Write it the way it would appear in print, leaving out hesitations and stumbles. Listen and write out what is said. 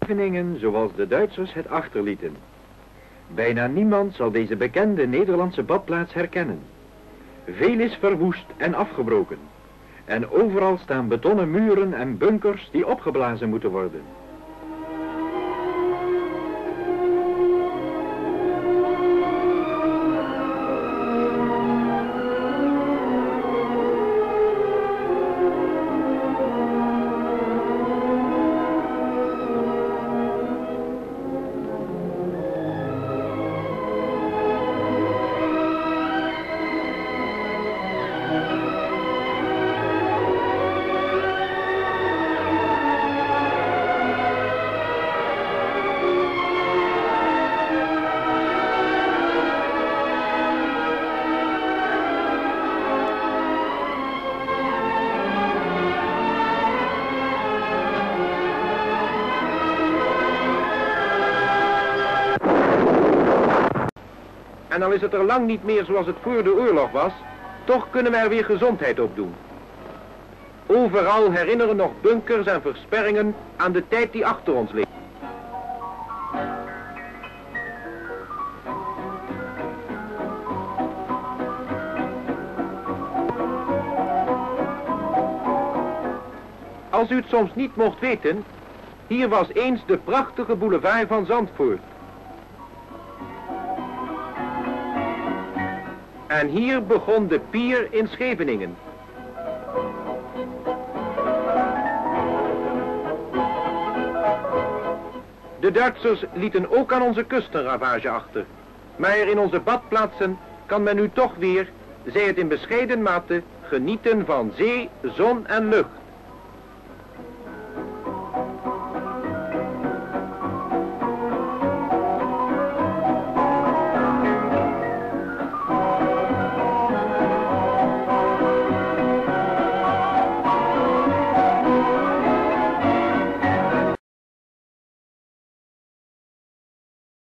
Scheveningen zoals de Duitsers het achterlieten. Bijna niemand zal deze bekende Nederlandse badplaats herkennen. Veel is verwoest en afgebroken. En overal staan betonnen muren en bunkers die opgeblazen moeten worden. En al is het er lang niet meer zoals het voor de oorlog was, toch kunnen we er weer gezondheid op doen. Overal herinneren nog bunkers en versperringen aan de tijd die achter ons ligt. Als u het soms niet mocht weten, hier was eens de prachtige boulevard van Zandvoort. En hier begon de pier in Scheveningen. De Duitsers lieten ook aan onze kust een ravage achter. Maar in onze badplaatsen kan men nu toch weer, zij het in bescheiden mate, genieten van zee, zon en lucht.